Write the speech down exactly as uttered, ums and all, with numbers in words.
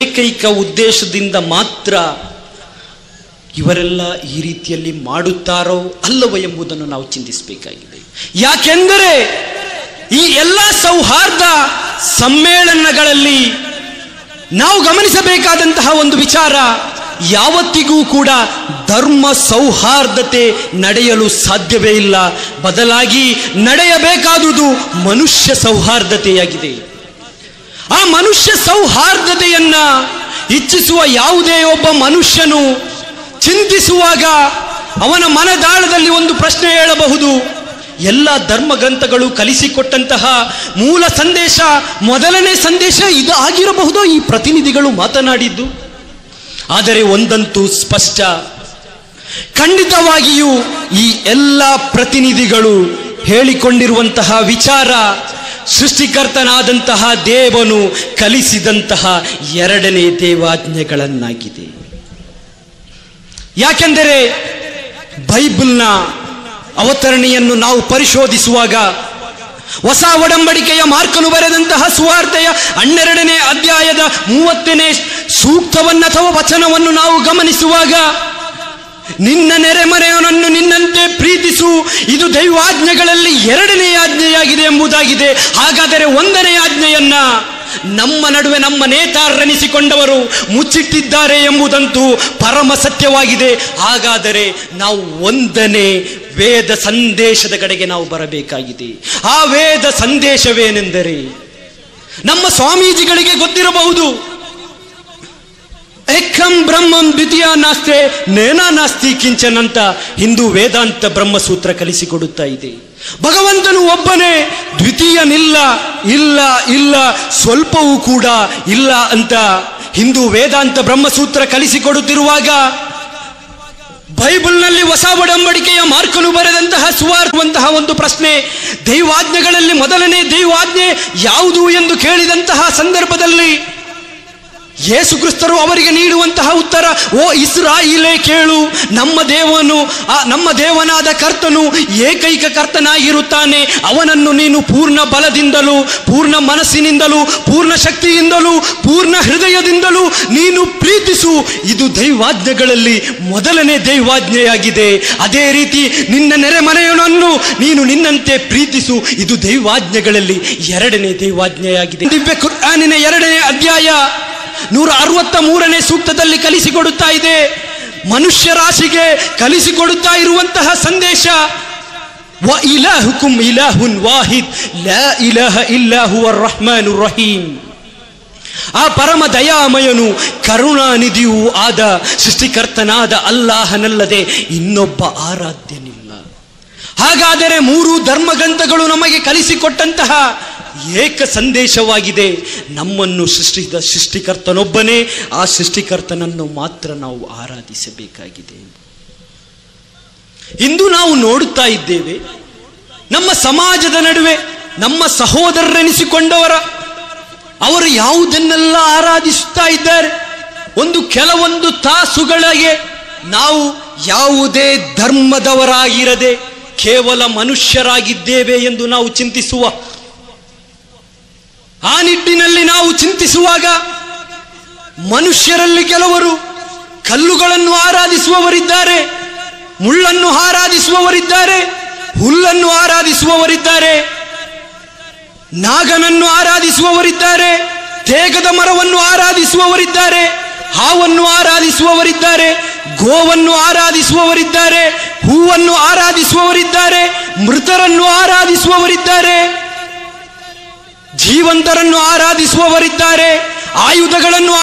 ಏಕೈಕ ಉದ್ದೇಶದಿಂದ ಮಾತ್ರ ಇವರೆಲ್ಲ ಈ ರೀತಿಯಲ್ಲಿ ಮಾಡುತ್ತಾರೋ ಅಲ್ಲವೋ ಎಂಬುದನ್ನು ನಾವು ಚಿಂತಿಸಬೇಕಾಗಿದೆ. ಯಾಕೆಂದರೆ ಈ ಎಲ್ಲ ಸೌಹಾರ್ದ ಸಮ್ಮೇಳನಗಳಲ್ಲಿ ನಾವು ಗಮನಿಸಬೇಕಾದಂತಹ ಒಂದು ವಿಚಾರ, ಯಾವತ್ತಿಗೂ ಕೂಡ ಧರ್ಮ ಸೌಹಾರ್ದತೆ ನಡೆಯಲು ಸಾಧ್ಯವೇ ಇಲ್ಲ. ಬದಲಾಗಿ ನಡೆಯಬೇಕಾದುದು ಮನುಷ್ಯ ಸೌಹಾರ್ದತೆಯಾಗಿದೆ. ಆ ಮನುಷ್ಯ ಸೌಹಾರ್ದತೆಯನ್ನ ಇಚ್ಛಿಸುವ ಯಾವುದೇ ಒಬ್ಬ ಮನುಷ್ಯನು ಚಿಂತಿಸುವಾಗ ಅವನ ಮನದಾಳದಲ್ಲಿ ಒಂದು ಪ್ರಶ್ನೆ ಹೇಳಬಹುದು. ಎಲ್ಲ ಧರ್ಮ ಗ್ರಂಥಗಳು ಕಲಿಸಿಕೊಟ್ಟಂತಹ ಮೂಲ ಸಂದೇಶ, ಮೊದಲನೇ ಸಂದೇಶ ಇದು ಆಗಿರಬಹುದು ಈ ಪ್ರತಿನಿಧಿಗಳು ಮಾತನಾಡಿದ್ದು. ಆದರೆ ಒಂದಂತೂ ಸ್ಪಷ್ಟ, ಖಂಡಿತವಾಗಿಯೂ ಈ ಎಲ್ಲ ಪ್ರತಿನಿಧಿಗಳು ಹೇಳಿಕೊಂಡಿರುವಂತಹ ವಿಚಾರ ಸೃಷ್ಟಿಕರ್ತನಾದಂತಹ ದೇವನು ಕಲಿಸಿದಂತಹ ಎರಡನೇ ದೇವಾಜ್ಞೆಗಳನ್ನಾಗಿದೆ. ಯಾಕೆಂದರೆ ಬೈಬಲ್ನ ಅವತರಣೆಯನ್ನು ನಾವು ಪರಿಶೋಧಿಸುವಾಗ ಹೊಸ ಒಡಂಬಡಿಕೆಯ ಮಾರ್ಕನು ಬರೆದಂತಹ ಸುವಾರ್ತೆಯ ಹನ್ನೆರಡನೇ ಅಧ್ಯಾಯದ ಮೂವತ್ತನೇ ಸೂಕ್ತವನ್ನು ಅಥವಾ ವಚನವನ್ನು ನಾವು ಗಮನಿಸುವಾಗ, ನಿನ್ನ ನೆರೆಮನೆಯವನನ್ನು ನಿನ್ನಂತೆ ಪ್ರೀತಿಸು, ಇದು ದೈವಾಜ್ಞೆಗಳಲ್ಲಿ ಎರಡನೇ ಆಜ್ಞೆಯಾಗಿದೆ ಎಂಬುದಾಗಿದೆ. ಹಾಗಾದರೆ ಒಂದನೇ ಆಜ್ಞೆಯನ್ನ ನಮ್ಮ ನಡುವೆ ನಮ್ಮ ನೇತಾರರೆನಿಸಿಕೊಂಡವರು ಮುಚ್ಚಿಟ್ಟಿದ್ದಾರೆ ಎಂಬುದಂತೂ ಪರಮ ಸತ್ಯವಾಗಿದೆ. ಹಾಗಾದರೆ ನಾವು ಒಂದನೇ ವೇದ ಸಂದೇಶದ ಕಡೆಗೆ ನಾವು ಬರಬೇಕಾಗಿದೆ. ಆ ವೇದ ಸಂದೇಶವೇನೆಂದರೆ, ನಮ್ಮ ಸ್ವಾಮೀಜಿಗಳಿಗೆ ಗೊತ್ತಿರಬಹುದು, ಏಕಂ ಬ್ರಹ್ಮಂ ದ್ವಿತೀಯ ನಾಸ್ತೆ ನೇನಾ ನಾಸ್ತಿ ಕಿಂಚನ್ ಅಂತ ಹಿಂದೂ ವೇದಾಂತ ಬ್ರಹ್ಮಸೂತ್ರ ಕಲಿಸಿಕೊಡುತ್ತಾ ಇದೆ. ಭಗವಂತನು ಒಬ್ಬನೇ, ದ್ವಿತೀಯನಿಲ್ಲ, ಇಲ್ಲ ಇಲ್ಲ ಸ್ವಲ್ಪವೂ ಕೂಡ ಇಲ್ಲ ಅಂತ ಹಿಂದೂ ವೇದಾಂತ ಬ್ರಹ್ಮಸೂತ್ರ ಕಲಿಸಿಕೊಡುತ್ತಿರುವಾಗ, ಬೈಬಲ್ನಲ್ಲಿ ಹೊಸ ಒಡಂಬಡಿಕೆಯ ಮಾರ್ಕನು ಬರೆದಂತಹ ಸುವಾರ್ತೆಯಂತಹ ಒಂದು ಪ್ರಶ್ನೆ, ದೈವಾಜ್ಞೆಗಳಲ್ಲಿ ಮೊದಲನೇ ದೈವಾಜ್ಞೆ ಯಾವುದು ಎಂದು ಕೇಳಿದಂತಹ ಸಂದರ್ಭದಲ್ಲಿ ಯೇಸು ಕ್ರಿಸ್ತರು ಅವರಿಗೆ ನೀಡುವಂತಹ ಉತ್ತರ, ಓ ಇಸ್ರಾಯೇಲೇ ಕೇಳು, ನಮ್ಮ ದೇವನು ನಮ್ಮ ದೇವನಾದ ಕರ್ತನು ಏಕೈಕ ಕರ್ತನಾಗಿರುತ್ತಾನೆ. ಅವನನ್ನು ನೀನು ಪೂರ್ಣ ಬಲದಿಂದಲೂ ಪೂರ್ಣ ಮನಸ್ಸಿನಿಂದಲೂ ಪೂರ್ಣ ಶಕ್ತಿಯಿಂದಲೂ ಪೂರ್ಣ ಹೃದಯದಿಂದಲೂ ನೀನು ಪ್ರೀತಿಸು. ಇದು ದೈವಾಜ್ಞೆಗಳಲ್ಲಿ ಮೊದಲನೇ ದೈವಾಜ್ಞೆಯಾಗಿದೆ. ಅದೇ ರೀತಿ ನಿನ್ನ ನೆರೆಮನೆಯವನನ್ನು ನೀನು ನಿನ್ನಂತೆ ಪ್ರೀತಿಸು. ಇದು ದೈವಾಜ್ಞೆಗಳಲ್ಲಿ ಎರಡನೇ ದೈವಾಜ್ಞೆಯಾಗಿದೆ. ದಿವ್ಯ ಕುರ್ಆನಿನ ಎರಡನೇ ಅಧ್ಯಾಯ ನೂರ ಅರವತ್ತ ಮೂರನೇ ಸೂಕ್ತದಲ್ಲಿ ಕಲಿಸಿಕೊಡುತ್ತಾ ಇದೆ. ಮನುಷ್ಯ ರಾಶಿಗೆ ಕಲಿಸಿಕೊಡುತ್ತಾ ಇರುವಂತಹ ಸಂದೇಶ, ವ ಇಲಾಹುಕುಂ ಇಲಾಹುನ್ ವಾಹಿದ್ ಲಾ ಇಲಾಹ ಇಲ್ಲಾ ಹುವರ್ ರಹ್ಮಾನುರ್ ರಹೀಮ್. ಆ ಪರಮ ದಯಾಮಯನು ಕರುಣಾನಿಧಿಯೂ ಆದ ಸೃಷ್ಟಿಕರ್ತನಾದ ಅಲ್ಲಾಹನಲ್ಲದೆ ಇನ್ನೊಬ್ಬ ಆರಾಧ್ಯನಿಲ್ಲ. ಹಾಗಾದರೆ ಮೂರು ಧರ್ಮಗ್ರಂಥಗಳು ನಮಗೆ ಕಲಿಸಿಕೊಟ್ಟಂತಹ ಏಕ ಸಂದೇಶವಾಗಿದೆ, ನಮ್ಮನ್ನು ಸೃಷ್ಟಿಸಿದ ಸೃಷ್ಟಿಕರ್ತನೊಬ್ಬನೇ, ಆ ಸೃಷ್ಟಿಕರ್ತನನ್ನು ಮಾತ್ರ ನಾವು ಆರಾಧಿಸಬೇಕಾಗಿದೆ. ಇಂದು ನಾವು ನೋಡುತ್ತಾ ಇದ್ದೇವೆ, ನಮ್ಮ ಸಮಾಜದ ನಡುವೆ ನಮ್ಮ ಸಹೋದರರೆನಿಸಿಕೊಂಡವರ ಅವರು ಯಾವುದನ್ನೆಲ್ಲ ಆರಾಧಿಸುತ್ತಾ ಇದ್ದಾರೆ. ಒಂದು ಕೆಲವೊಂದು ತಾಸುಗಳಿಗೆ ನಾವು ಯಾವುದೇ ಧರ್ಮದವರಾಗಿರದೆ ಕೇವಲ ಮನುಷ್ಯರಾಗಿದ್ದೇವೆ ಎಂದು ನಾವು ಚಿಂತಿಸುವ ಆ ನಿಟ್ಟಿನಲ್ಲಿ ನಾವು ಚಿಂತಿಸುವಾಗ, ಮನುಷ್ಯರಲ್ಲಿ ಕೆಲವರು ಕಲ್ಲುಗಳನ್ನು ಆರಾಧಿಸುವವರಿದ್ದಾರೆ, ಮುಳ್ಳನ್ನು ಆರಾಧಿಸುವವರಿದ್ದಾರೆ, ಹುಲ್ಲನ್ನು ಆರಾಧಿಸುವವರಿದ್ದಾರೆ, ನಾಗನನ್ನು ಆರಾಧಿಸುವವರಿದ್ದಾರೆ, ತೇಗದ ಮರವನ್ನು ಆರಾಧಿಸುವವರಿದ್ದಾರೆ, ಹಾವನ್ನು ಆರಾಧಿಸುವವರಿದ್ದಾರೆ, ಗೋವನ್ನು ಆರಾಧಿಸುವವರಿದ್ದಾರೆ, ಹೂವನ್ನು ಆರಾಧಿಸುವವರಿದ್ದಾರೆ, ಮೃತರನ್ನು ಆರಾಧಿಸುವವರಿದ್ದಾರೆ, ಜೀವಂತರನ್ನು ಆರಾಧಿಸುವವರಿದ್ದಾರೆ, ಆಯುಧಗಳನ್ನು